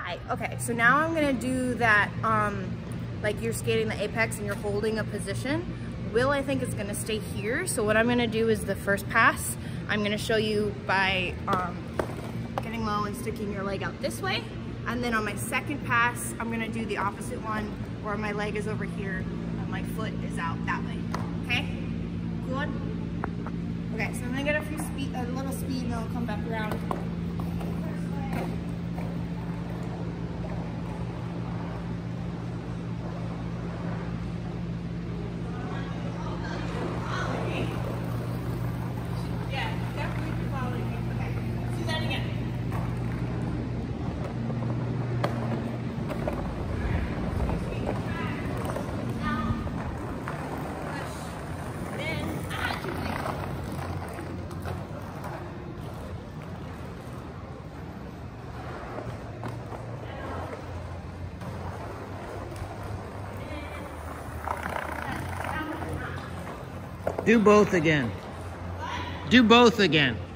Hi, okay, so now I'm gonna do that, like you're skating the apex and you're holding a position. Will, I think, is gonna stay here. So what I'm gonna do is the first pass, I'm gonna show you by getting low and sticking your leg out this way. And then on my second pass, I'm gonna do the opposite one where my leg is over here and my foot is out that way, okay? Good? Okay, so I'm gonna get a little speed and then I'll come back around. Do both again. Do both again.